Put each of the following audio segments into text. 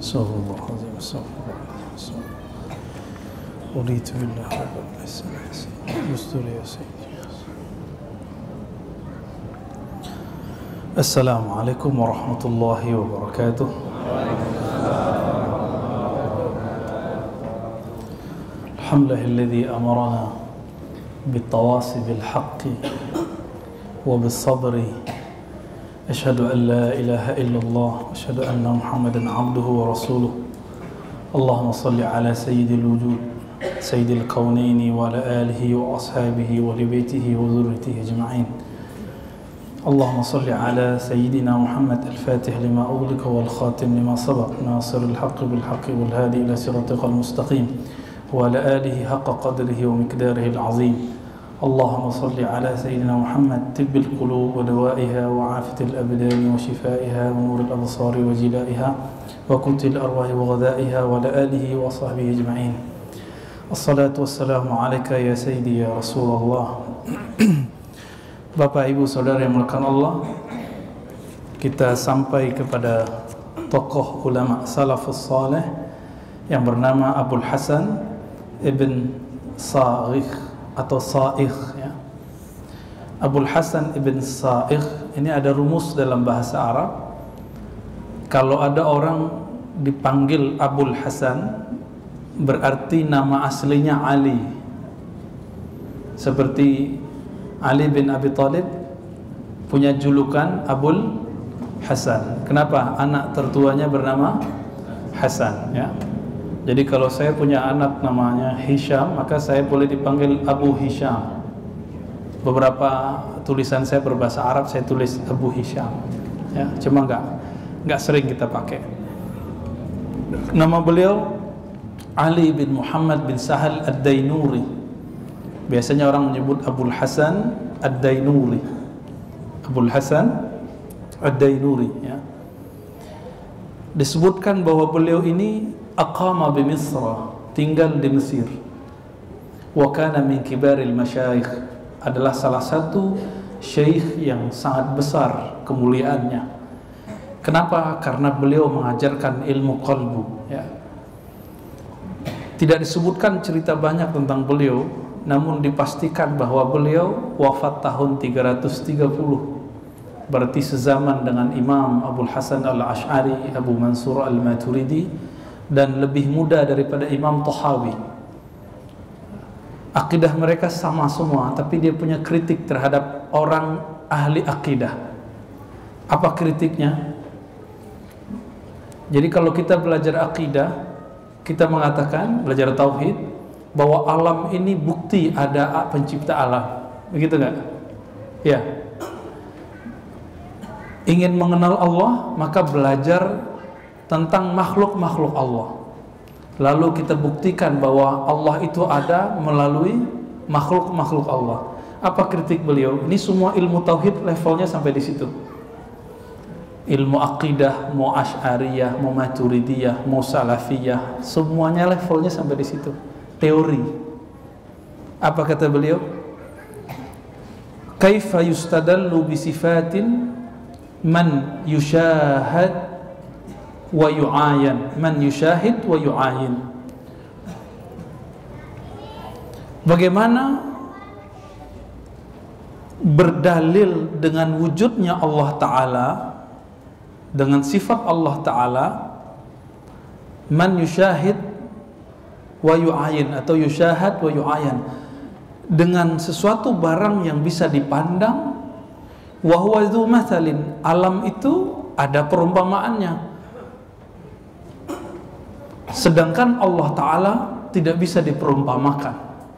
استغفر الله العظيم استغفر الله العظيم رضيت بالله ربا يستر يا سيدي. السلام عليكم ورحمة الله وبركاته. الحمد لله الذي أمرنا بالتواصي بالحق وبالصبر. أشهد أن لا إله إلا الله وأشهد أن محمدا عبده ورسوله. اللهم صل على سيد الوجود سيد الكونين وعلى آله وأصحابه ولبيته وذريته أجمعين. اللهم صل على سيدنا محمد الفاتح لما أغلق والخاتم لما سبق ناصر الحق بالحق والهادي إلى صراطك المستقيم وعلى آله حق قدره ومقداره العظيم. اللهم صل على سيدنا محمد طب القلوب ودوائها وعافية الأبدان وشفائها ونور الأبصار وجلائها وقوت الأرواح وغذائها وعلى آله وصحبه أجمعين. الصلاة والسلام عليك يا سيدي يا رسول الله. Bapak Ibu Saudara yang dimuliakan Allah, kita sampai kepada tokoh ulama salafus saleh yang bernama Abul Hasan Ibn Sa'igh atau Sa'igh ya. Abul Hasan Ibn Sa'igh ini ada rumus dalam bahasa Arab. Kalau ada orang dipanggil Abul Hasan berarti nama aslinya Ali. Seperti Ali bin Abi Thalib punya julukan Abul Hasan. Kenapa? Anak tertuanya bernama Hasan ya. Jadi kalau saya punya anak namanya Hisham, maka saya boleh dipanggil Abu Hisham. Beberapa tulisan saya berbahasa Arab saya tulis Abu Hisham ya, cuma enggak sering kita pakai. Nama beliau Ali bin Muhammad bin Sahal Ad-Dainuri. Biasanya orang menyebut Abul Hasan Ad-Dainuri. Abul Hasan Ad-Dainuri ya. Disebutkan bahwa beliau ini aqama bi Misra, tinggal di Mesir. Wa kana min kibaril masyayikh, adalah salah satu syekh yang sangat besar kemuliaannya. Kenapa? Karena beliau mengajarkan ilmu qalbu ya. Tidak disebutkan cerita banyak tentang beliau, namun dipastikan bahwa beliau wafat tahun 330, berarti sezaman dengan Imam Abul Hasan Al-Ash'ari, Abu Mansur Al-Maturidi, dan lebih muda daripada Imam Tahawi. Akidah mereka sama semua, tapi dia punya kritik terhadap orang ahli akidah. Apa kritiknya? Jadi kalau kita belajar akidah, kita mengatakan, belajar tauhid, bahwa alam ini bukti ada pencipta alam, begitu nggak? Ya. Ingin mengenal Allah, maka belajar tentang makhluk-makhluk Allah. Lalu kita buktikan bahwa Allah itu ada melalui makhluk-makhluk Allah. Apa kritik beliau? Ini semua ilmu tauhid levelnya sampai di situ. Ilmu akidah, mau Asy'ariyah, mau Maturidiyah, mau Salafiyah, semuanya levelnya sampai di situ. Teori. Apa kata beliau? Kaifa yustadallu bi sifatin man yushahad wa yu'ayan, man yushahid wa yu'ayin. Bagaimana berdalil dengan wujudnya Allah Ta'ala, dengan sifat Allah Ta'ala, man yushahid wa yu'ayin atau yushahad wa yu'ayan, dengan sesuatu barang yang bisa dipandang, wa huwa dzu mathalin, alam itu ada perumpamaannya, sedangkan Allah Ta'ala tidak bisa diperumpamakan.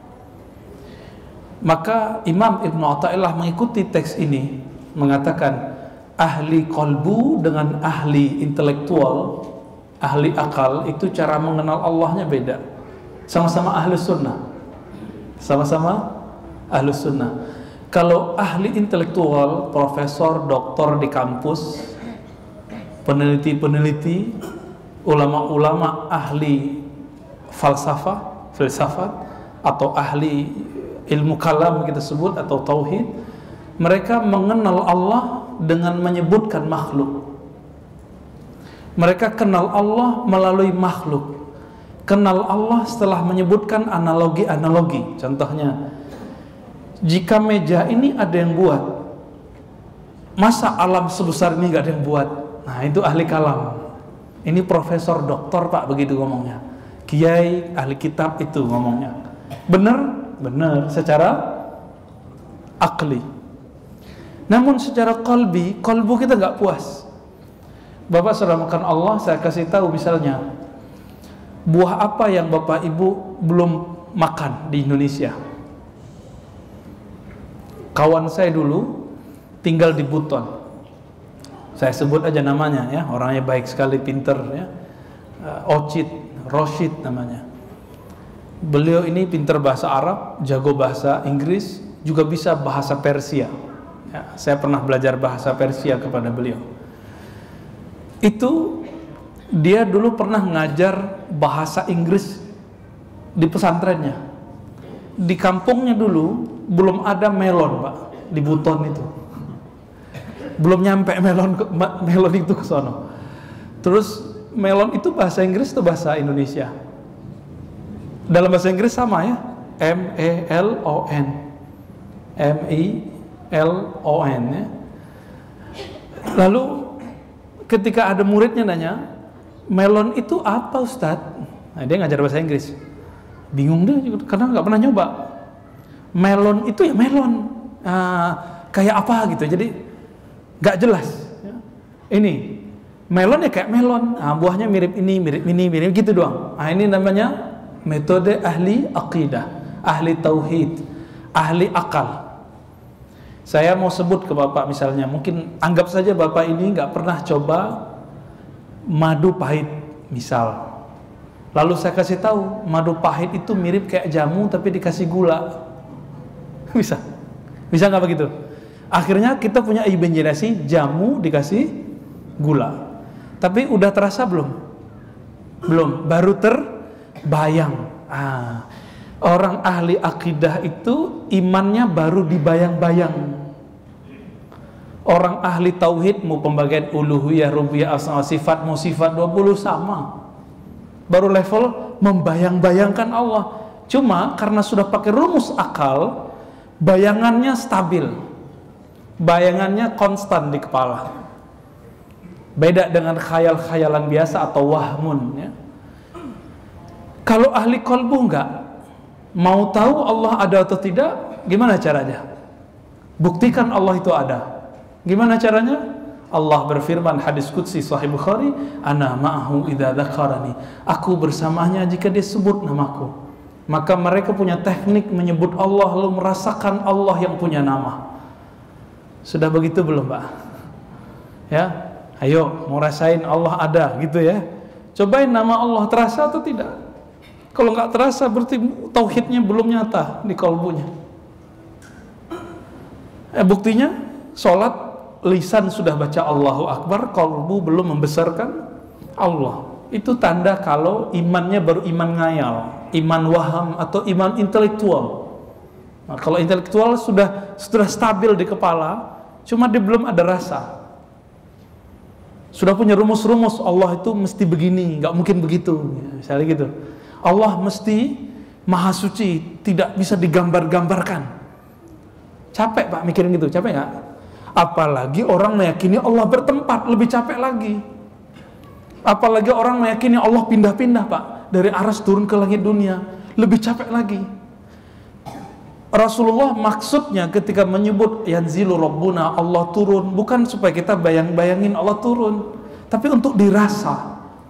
Maka Imam Ibn Athaillah mengikuti teks ini, mengatakan ahli qalbu dengan ahli intelektual, ahli akal itu cara mengenal Allahnya beda. Sama-sama ahli sunnah, sama-sama ahli sunnah. Kalau ahli intelektual, profesor, doktor di kampus, peneliti-peneliti, ulama-ulama ahli filsafat atau ahli ilmu kalam kita sebut atau tauhid, mereka mengenal Allah dengan menyebutkan makhluk. Mereka kenal Allah melalui makhluk. Kenal Allah setelah menyebutkan analogi-analogi. Contohnya, jika meja ini ada yang buat, masa alam sebesar ini gak ada yang buat? Nah, itu ahli kalam. Ini profesor, doktor Pak, begitu ngomongnya. Kiai, ahli kitab itu ngomongnya. Benar? Benar, secara akli. Namun secara kalbu kita gak puas. Bapak sudah makan Allah, saya kasih tahu misalnya, buah apa yang Bapak Ibu belum makan di Indonesia? Kawan saya dulu tinggal di Buton, saya sebut aja namanya ya, orangnya baik sekali, pinter ya, Roshid namanya. Beliau ini pinter bahasa Arab, jago bahasa Inggris, juga bisa bahasa Persia ya, saya pernah belajar bahasa Persia kepada beliau. Itu dia dulu pernah ngajar bahasa Inggris di pesantrennya. Di kampungnya dulu belum ada melon Pak, di Buton itu belum nyampe melon itu ke sono. Terus melon itu bahasa Inggris atau bahasa Indonesia? Dalam bahasa Inggris sama ya, M-E-L-O-N, M-I-L-O-N ya. Lalu ketika ada muridnya nanya, melon itu apa Ustadz? Nah, dia ngajar bahasa Inggris, bingung deh karena nggak pernah nyoba. Melon itu ya melon, kayak apa gitu, jadi nggak jelas ya. Ini melon ya kayak melon, buahnya mirip ini gitu doang. Nah, ini namanya metode ahli aqidah, ahli tauhid, ahli akal. Saya mau sebut ke Bapak misalnya, mungkin anggap saja Bapak ini nggak pernah coba madu pahit misal. Lalu saya kasih tahu, madu pahit itu mirip kayak jamu tapi dikasih gula. Bisa nggak begitu? Akhirnya kita punya imajinasi jamu dikasih gula. Tapi udah terasa belum? Belum, baru terbayang. Orang ahli akidah itu imannya baru dibayang-bayang. Orang ahli tauhid mau pembagian uluhiyah, rububiyah, asma sifat, mau sifat 20 sama. Baru level membayang-bayangkan Allah. Cuma karena sudah pakai rumus akal, bayangannya stabil, bayangannya konstan di kepala. Beda dengan khayal-khayalan biasa atau wahmun ya. Kalau ahli qalbu enggak, mau tahu Allah ada atau tidak, gimana caranya? Buktikan Allah itu ada. Gimana caranya? Allah berfirman, hadis qudsi Sahih Bukhari, ana ma'ahu idza dzakarani. Aku bersamanya jika dia sebut namaku. Maka mereka punya teknik menyebut Allah lalu merasakan Allah yang punya nama. Sudah begitu belum Pak? Ya, ayo mau rasain Allah ada gitu ya. Cobain nama Allah, terasa atau tidak? Kalau nggak terasa berarti tauhidnya belum nyata di kalbunya. Buktinya sholat lisan sudah baca Allahu Akbar, kalbu belum membesarkan Allah. Itu tanda kalau imannya baru iman ngayal, iman waham atau iman intelektual. Nah, kalau intelektual sudah stabil di kepala, cuma dia belum ada rasa. Sudah punya rumus-rumus, Allah itu mesti begini, nggak mungkin begitu, misalnya gitu. Allah mesti maha suci, tidak bisa digambar-gambarkan. Capek Pak mikirin gitu, capek nggak? Apalagi orang meyakini Allah bertempat, lebih capek lagi. Apalagi orang meyakini Allah pindah-pindah Pak, dari aras turun ke langit dunia, lebih capek lagi. Rasulullah maksudnya ketika menyebut yanzilu rabbuna, Allah turun, bukan supaya kita bayang-bayangin Allah turun, tapi untuk dirasa.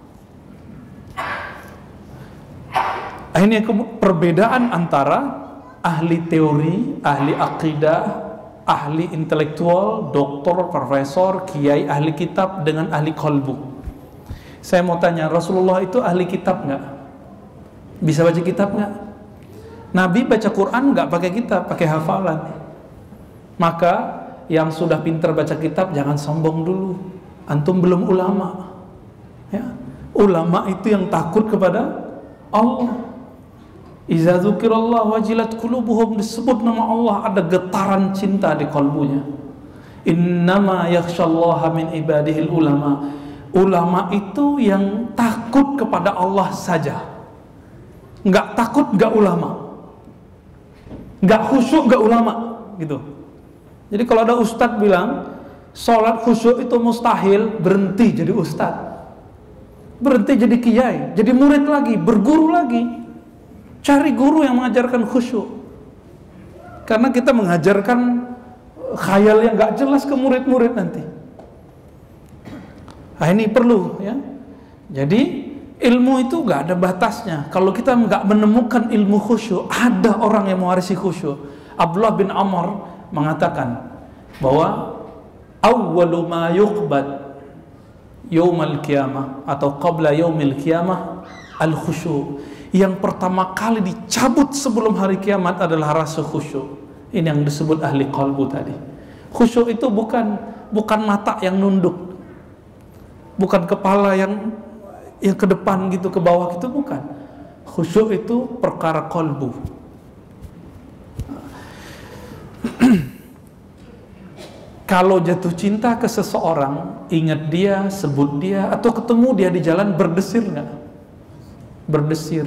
Ini perbedaan antara ahli teori, ahli akidah, ahli intelektual, doktor, profesor, kiai, ahli kitab dengan ahli qalbu. Saya mau tanya, Rasulullah itu ahli kitab nggak? Bisa baca kitab nggak? Nabi baca Quran nggak pakai kitab, pakai hafalan. Maka yang sudah pintar baca kitab jangan sombong dulu. Antum belum ulama. Ya. Ulama itu yang takut kepada Allah. Iza dzukirallah wajilat qulubuhum, disebut nama Allah ada getaran cinta di kalbunya. Innama yakhsyallaha min ibadihil ulama. Ulama itu yang takut kepada Allah saja, nggak takut nggak ulama, nggak khusyuk nggak ulama, gitu. Jadi kalau ada ustadz bilang sholat khusyuk itu mustahil, berhenti jadi ustadz, berhenti jadi kiai, jadi murid lagi, berguru lagi, cari guru yang mengajarkan khusyuk. Karena kita mengajarkan khayal yang nggak jelas ke murid-murid nanti. Nah, ini perlu ya. Jadi ilmu itu nggak ada batasnya. Kalau kita nggak menemukan ilmu khusyuk, ada orang yang mewarisi khusyuk. Abdullah bin Amr mengatakan bahwa awwalu ma yuqbad yaumal qiyamah atau qabla yaumil qiyamah al khusyuk. Yang pertama kali dicabut sebelum hari kiamat adalah rasa khusyuk. Ini yang disebut ahli qalbu tadi. Khusyuk itu bukan mata yang nunduk, bukan kepala yang ke depan gitu, ke bawah gitu, bukan. Khusyuk itu perkara qalbu. Kalau jatuh cinta ke seseorang, ingat dia, sebut dia, atau ketemu dia di jalan, berdesir nggak? Berdesir.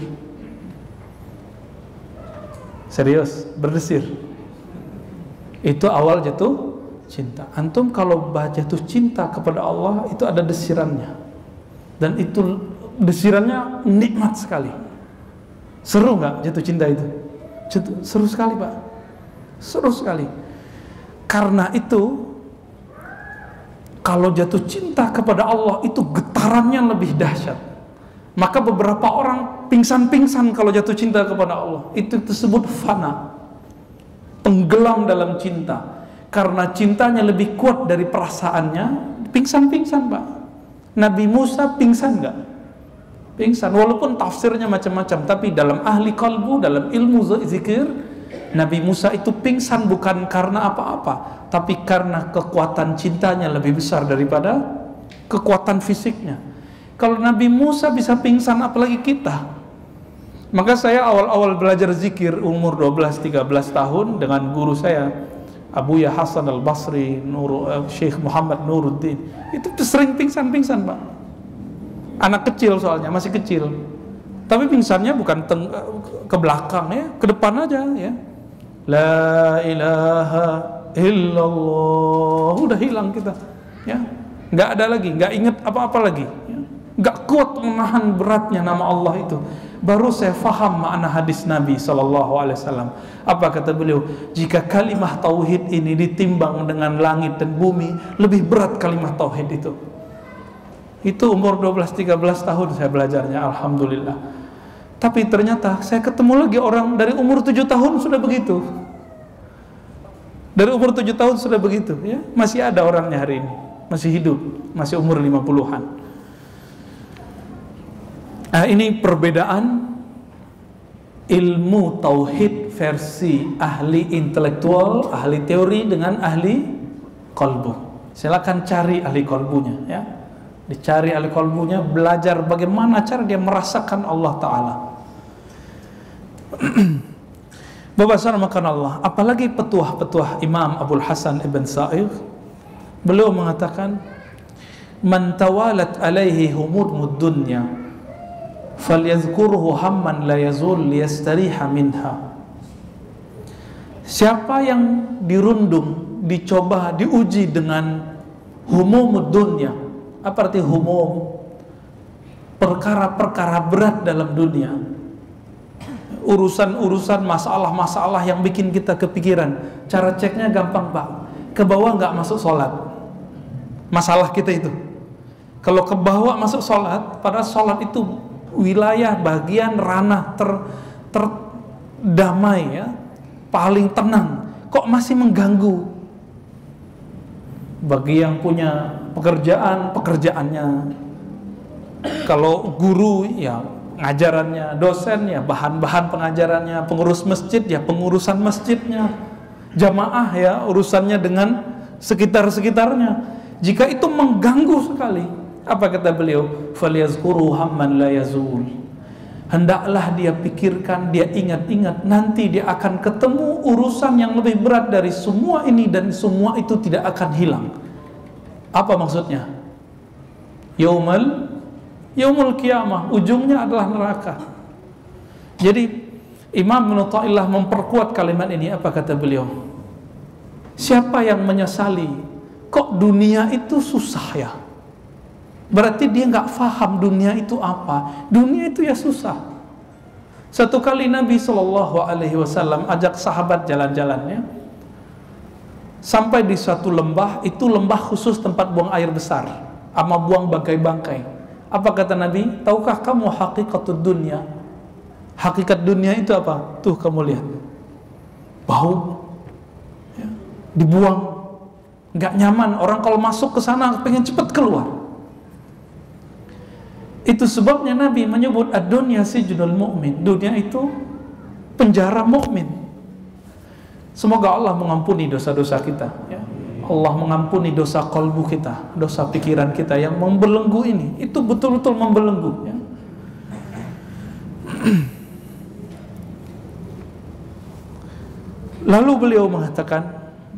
Serius, berdesir. Itu awal jatuh cinta. Antum kalau jatuh cinta kepada Allah, itu ada desirannya, dan itu desirannya nikmat sekali. Seru nggak jatuh cinta itu? Seru sekali, Pak. Seru sekali. Karena itu kalau jatuh cinta kepada Allah itu getarannya lebih dahsyat. Maka beberapa orang pingsan-pingsan kalau jatuh cinta kepada Allah. Itu disebut fana, tenggelam dalam cinta. Karena cintanya lebih kuat dari perasaannya, pingsan-pingsan, Pak. Nabi Musa pingsan nggak? Pingsan, walaupun tafsirnya macam-macam, tapi dalam ahli kalbu, dalam ilmu zikir, Nabi Musa itu pingsan bukan karena apa-apa, tapi karena kekuatan cintanya lebih besar daripada kekuatan fisiknya. Kalau Nabi Musa bisa pingsan, apalagi kita. Maka saya awal-awal belajar zikir umur 12-13 tahun dengan guru saya, Abu Ya Hasan Al-Basri, Syekh Muhammad Nuruddin. Itu sering pingsan-pingsan, Pak. Anak kecil soalnya, masih kecil. Tapi pingsannya bukan ke belakang ya, ke depan aja ya. La ilaha illallah, udah hilang kita ya. Nggak ada lagi, nggak inget apa-apa lagi ya. Nggak kuat menahan beratnya nama Allah itu. Baru saya faham makna hadis Nabi SAW. Apa kata beliau? Jika kalimah tauhid ini ditimbang dengan langit dan bumi, lebih berat kalimah tauhid itu. Itu umur 12-13 tahun saya belajarnya, alhamdulillah. Tapi ternyata saya ketemu lagi orang dari umur 7 tahun sudah begitu. Dari umur 7 tahun sudah begitu ya. Masih ada orangnya hari ini, masih hidup, masih umur 50-an. Nah, ini perbedaan ilmu tauhid versi ahli intelektual, ahli teori dengan ahli qalbu. Silakan cari ahli qalbunya ya. Dicari ahli qalbunya, belajar bagaimana cara dia merasakan Allah Ta'ala. Bapak makan Allah. Apalagi petuah-petuah Imam Abul Hasan Ibn Sa'id, beliau mengatakan, man tawalat alaihi humudmud dunya falyadhkurhu hamman la yazul liyastariha minha. Siapa yang dirundung, dicoba, diuji dengan humumud dunya. Apa arti humum? Perkara-perkara berat dalam dunia, urusan-urusan, masalah-masalah yang bikin kita kepikiran. Cara ceknya gampang, Pak. Ke bawah nggak masuk sholat, masalah kita itu. Kalau ke bawah masuk sholat, padahal sholat itu wilayah, bagian, ranah terdamai ya, paling tenang, kok masih mengganggu. Bagi yang punya pekerjaannya, kalau guru ya ngajarannya, dosen ya bahan-bahan pengajarannya, pengurus masjid ya pengurusan masjidnya, jamaah ya urusannya dengan sekitar-sekitarnya. Jika itu mengganggu sekali, apa kata beliau? Falyazkuru hamman la yazul. Hendaklah dia pikirkan, dia ingat-ingat, nanti dia akan ketemu urusan yang lebih berat dari semua ini, dan semua itu tidak akan hilang. Apa maksudnya? yaumul qiyamah, ujungnya adalah neraka. Jadi Imam Ibnu Athaillah memperkuat kalimat ini. Apa kata beliau? Siapa yang menyesali kok dunia itu susah ya, berarti dia nggak faham dunia itu apa. Dunia itu ya susah. Satu kali Nabi SAW ajak sahabat jalan-jalannya, sampai di suatu lembah, itu lembah khusus tempat buang air besar sama buang bangkai-bangkai. Apa kata Nabi? Tahukah kamu hakikatud dunia? Hakikat dunia itu apa? Tuh kamu lihat, bau ya, dibuang, nggak nyaman. Orang kalau masuk ke sana pengen cepat keluar. Itu sebabnya Nabi menyebut ad-dunya sijnul mu'min. Dunia itu penjara mukmin. Semoga Allah mengampuni dosa-dosa kita ya. Allah mengampuni dosa kalbu kita, dosa pikiran kita yang membelenggu ini. Itu betul-betul membelenggu ya. Lalu beliau mengatakan,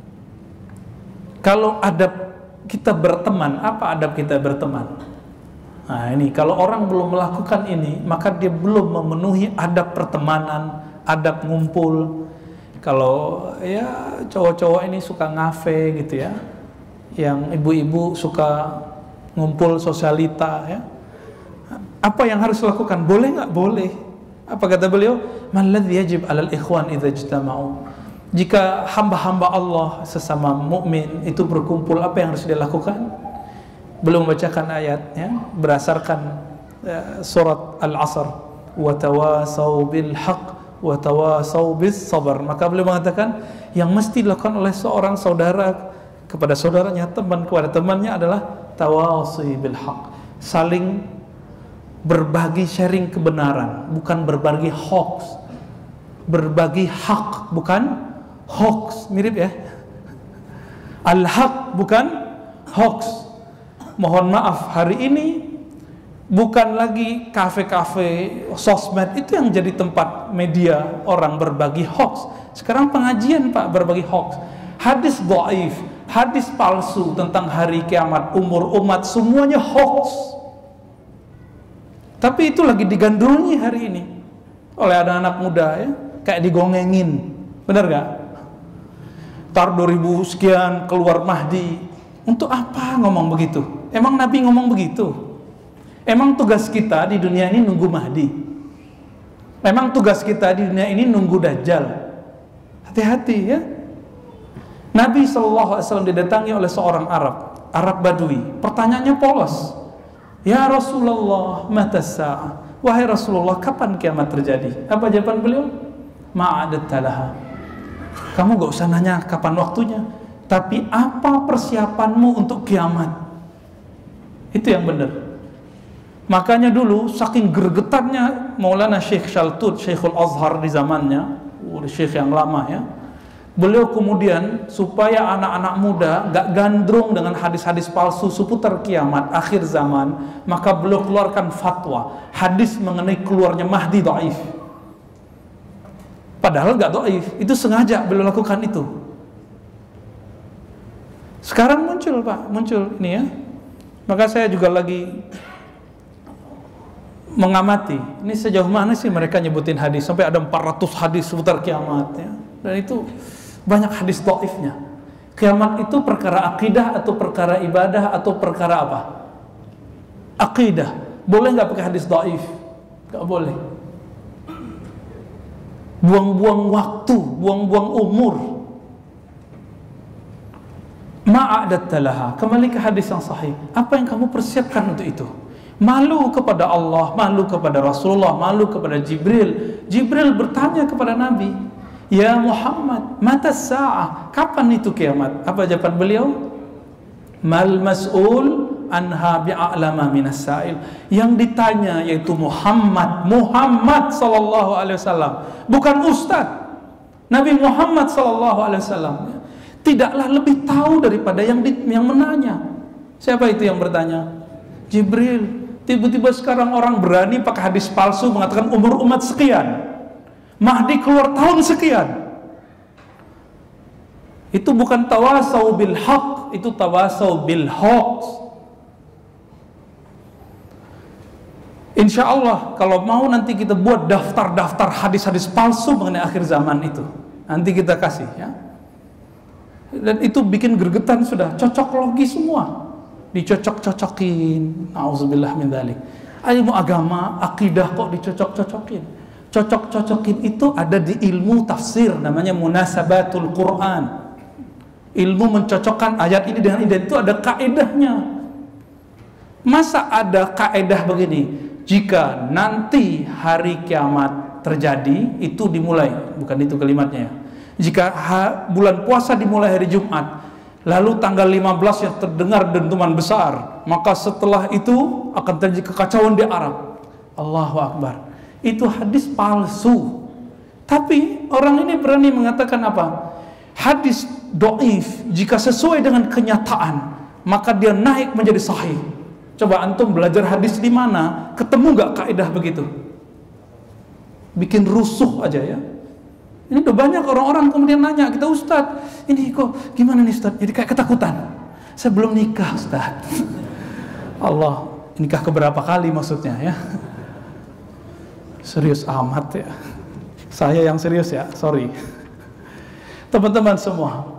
kalau adab kita berteman, apa adab kita berteman? Nah ini, kalau orang belum melakukan ini, maka dia belum memenuhi adab pertemanan, adab ngumpul. Kalau ya cowok-cowok ini suka ngafe gitu ya, yang ibu-ibu suka ngumpul sosialita ya, apa yang harus dilakukan? Boleh nggak? Boleh. Apa kata beliau? Man ladzi yajib 'alal ikhwan idza ijtama'u. Jika hamba-hamba Allah sesama mukmin itu berkumpul, apa yang harus dia lakukan? Belum membacakan ayatnya berdasarkan surat Al-Asr, wa tawasau bil haqq wa tawasau bis sabar. Maka beliau mengatakan yang mesti dilakukan oleh seorang saudara kepada saudaranya, teman kepada temannya adalah tawasi bil haqq, saling berbagi, sharing kebenaran, bukan berbagi hoax. Berbagi hak, bukan hoax. Mirip ya, al-haq bukan hoax. Mohon maaf, hari ini bukan lagi kafe-kafe, sosmed itu yang jadi tempat media orang berbagi hoax. Sekarang pengajian Pak berbagi hoax. Hadis dhaif, hadis palsu tentang hari kiamat, umur umat, semuanya hoax. Tapi itu lagi digandrungi hari ini oleh anak-anak muda ya, kayak digongengin. Benar gak? Tar 2000 sekian keluar Mahdi. Untuk apa ngomong begitu? Emang Nabi ngomong begitu? Emang tugas kita di dunia ini nunggu Mahdi? Memang tugas kita di dunia ini nunggu Dajjal? Hati-hati ya. Nabi SAW didatangi oleh seorang Arab Badui. Pertanyaannya polos. Ya Rasulullah, mata sa'ah. Wahai Rasulullah, kapan kiamat terjadi? Apa jawaban beliau? Ma'adattalaha. Kamu gak usah nanya kapan waktunya, tapi apa persiapanmu untuk kiamat? Itu yang benar. Makanya dulu saking gregetannya Maulana Syekh Shaltut, Syekhul Azhar di zamannya, Syekh yang lama ya, beliau kemudian supaya anak-anak muda gak gandrung dengan hadis-hadis palsu seputar kiamat akhir zaman, maka beliau keluarkan fatwa hadis mengenai keluarnya Mahdi dhaif. Padahal gak dhaif, itu sengaja beliau lakukan itu. Sekarang muncul Pak, muncul ini ya. Maka saya juga lagi mengamati, ini sejauh mana sih mereka nyebutin hadis, sampai ada 400 hadis seputar kiamat ya. Dan itu banyak hadis dhaifnya. Kiamat itu perkara akidah atau perkara ibadah atau perkara apa? Akidah. Boleh nggak pakai hadis dhaif? Nggak boleh. Buang-buang waktu, buang-buang umur. Ma'adattalaha. Kembali ke hadis yang sahih. Apa yang kamu persiapkan untuk itu? Malu kepada Allah, malu kepada Rasulullah, malu kepada Jibril. Jibril bertanya kepada Nabi, ya Muhammad, mata sa'ah, kapan itu kiamat? Apa jawaban beliau? Mal mas'ul anha bi'a'lama minas sa'il. Yang ditanya yaitu Muhammad sallallahu alaihi wasallam, bukan ustaz. Nabi Muhammad sallallahu alaihi wasallam tidaklah lebih tahu daripada yang menanya. Siapa itu yang bertanya? Jibril. Tiba-tiba sekarang orang berani pakai hadis palsu mengatakan umur umat sekian, Mahdi keluar tahun sekian. Itu bukan tawasau bil haq, itu tawasau bil hoax. Insya Allah kalau mau nanti kita buat daftar-daftar hadis-hadis palsu mengenai akhir zaman itu. Nanti kita kasih ya. Dan itu bikin gregetan sudah, cocok logi semua. Dicocok-cocokin. Auzubillah min dzalik. Ilmu agama, akidah kok dicocok-cocokin. Cocok-cocokin itu ada di ilmu tafsir, namanya munasabatul Quran. Ilmu mencocokkan ayat ini dengan itu ada kaedahnya. Masa ada kaedah begini, jika nanti hari kiamat terjadi, itu dimulai, bukan itu kalimatnya ya. Jika bulan puasa dimulai hari Jumat, lalu tanggal 15 yang terdengar dentuman besar, maka setelah itu akan terjadi kekacauan di Arab. Allahu Akbar. Itu hadis palsu. Tapi orang ini berani mengatakan apa? Hadis dhaif jika sesuai dengan kenyataan, maka dia naik menjadi sahih. Coba antum belajar hadis di mana? Ketemu nggak kaidah begitu? Bikin rusuh aja ya. Ini udah banyak orang-orang kemudian nanya kita, Ustadz, ini kok gimana nih Ustadz? Jadi kayak ketakutan. Saya belum nikah Ustadz. Allah, nikah keberapa kali maksudnya ya? Serius amat ya. Saya yang serius ya, sorry. Teman-teman semua,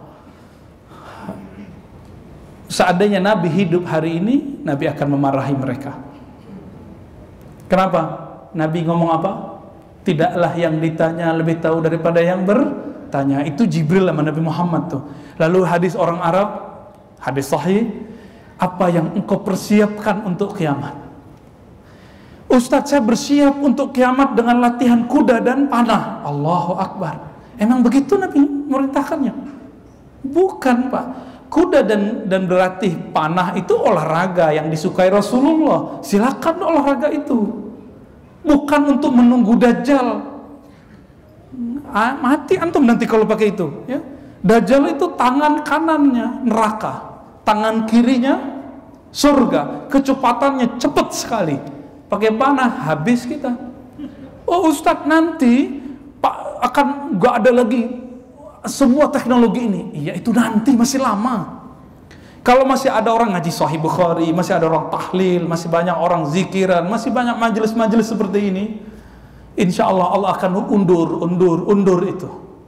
seandainya Nabi hidup hari ini, Nabi akan memarahi mereka. Kenapa? Nabi ngomong apa? Tidaklah yang ditanya lebih tahu daripada yang bertanya. Itu Jibril sama Nabi Muhammad tuh. Lalu hadis orang Arab, hadis sahih, apa yang engkau persiapkan untuk kiamat? Ustadz, saya bersiap untuk kiamat dengan latihan kuda dan panah. Allahu Akbar. Emang begitu Nabi merintahkannya? Bukan Pak. Kuda dan berlatih panah itu olahraga yang disukai Rasulullah. Silakan olahraga itu. Bukan untuk menunggu Dajjal. Mati antum nanti kalau pakai itu. Ya. Dajjal itu tangan kanannya neraka, tangan kirinya surga. Kecepatannya cepat sekali. Pakai panah habis kita. Oh Ustadz, nanti Pak akan nggak ada lagi semua teknologi ini. Iya itu nanti, masih lama. Kalau masih ada orang ngaji Sahih Bukhari, masih ada orang tahlil, masih banyak orang zikiran, masih banyak majelis-majelis seperti ini, insya Allah Allah akan undur itu.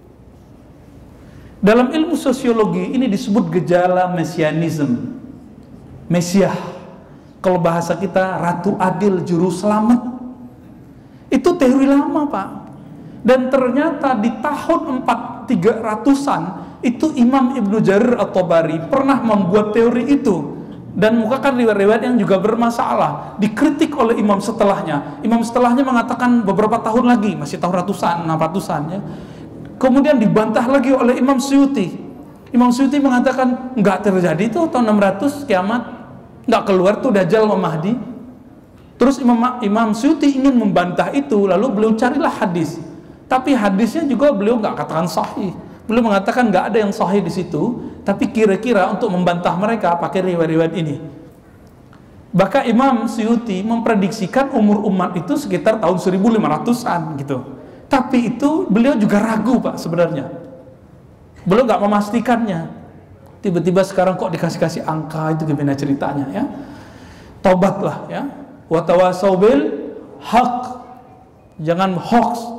Dalam ilmu sosiologi ini disebut gejala mesianisme. Mesiah. Kalau bahasa kita Ratu Adil Juru Selamat. Itu teori lama Pak. Dan ternyata di tahun 300-an itu Imam Ibnu Jarir At-Tabari pernah membuat teori itu dan mukakan riwayat-riwayat yang juga bermasalah, dikritik oleh imam setelahnya. Imam setelahnya mengatakan beberapa tahun lagi, masih tahun ratusan, 600-an ya. Kemudian dibantah lagi oleh Imam Suyuti. Imam Suyuti mengatakan enggak terjadi itu tahun 600 kiamat, enggak keluar tuh Dajjal sama Mahdi. Terus Imam Suyuti ingin membantah itu, lalu beliau carilah hadis. Tapi hadisnya juga beliau nggak katakan sahih. Beliau mengatakan nggak ada yang sahih di situ. Tapi kira-kira untuk membantah mereka pakai riwayat-riwayat ini. Bahkan Imam Suyuti memprediksikan umur umat itu sekitar tahun 1500-an gitu. Tapi itu beliau juga ragu Pak sebenarnya. Beliau nggak memastikannya. Tiba-tiba sekarang kok dikasih-kasih angka, itu gimana ceritanya ya? Tobatlah ya. Wa tawasau bil haq. Jangan hoax.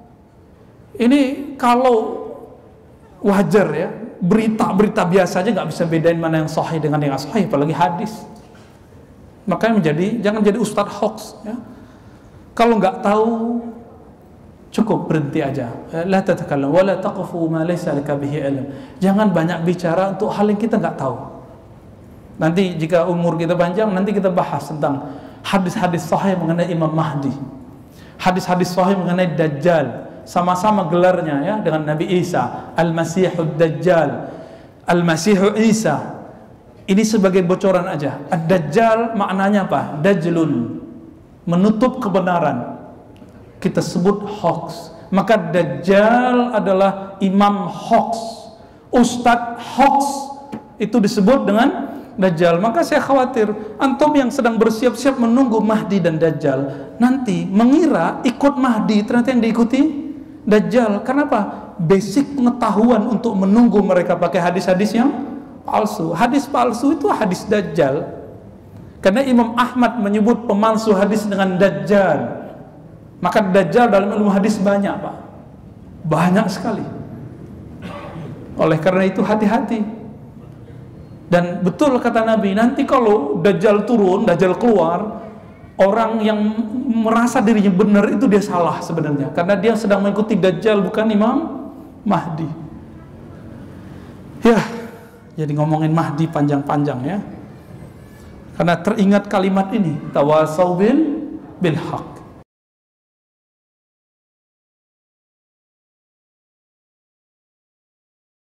Ini kalau wajar ya, berita-berita biasa aja nggak bisa bedain mana yang sahih dengan yang nggak sahih, apalagi hadis. Makanya jangan jadi ustadz hoax ya. Kalau nggak tahu cukup berhenti aja. La tatakallam wa la taqfu ma laysa laka bihi ilm. Jangan banyak bicara untuk hal yang kita nggak tahu. Nanti jika umur kita panjang, nanti kita bahas tentang hadis-hadis sahih mengenai Imam Mahdi, hadis-hadis sahih mengenai Dajjal. Sama-sama gelarnya ya dengan Nabi Isa, Al-Masihud Dajjal, Al-Masihu Isa. Ini sebagai bocoran aja. Ad-Dajjal maknanya apa? Dajlun, menutup kebenaran. Kita sebut hoax. Maka Dajjal adalah imam hoax, ustadz hoax. Itu disebut dengan Dajjal. Maka saya khawatir antum yang sedang bersiap-siap menunggu Mahdi dan Dajjal nanti mengira ikut Mahdi, ternyata yang diikuti Dajjal. Kenapa? Basic pengetahuan untuk menunggu mereka pakai hadis-hadis yang palsu. Hadis palsu itu hadis Dajjal. Karena Imam Ahmad menyebut pemalsu hadis dengan Dajjal. Maka Dajjal dalam ilmu hadis banyak, Pak. Banyak sekali. Oleh karena itu hati-hati. Dan betul kata Nabi, nanti kalau Dajjal turun, Dajjal keluar, orang yang merasa dirinya benar itu dia salah sebenarnya. Karena dia sedang mengikuti Dajjal, bukan Imam Mahdi. Ya, jadi ngomongin Mahdi panjang-panjang ya. Karena teringat kalimat ini, tawasau bil haq.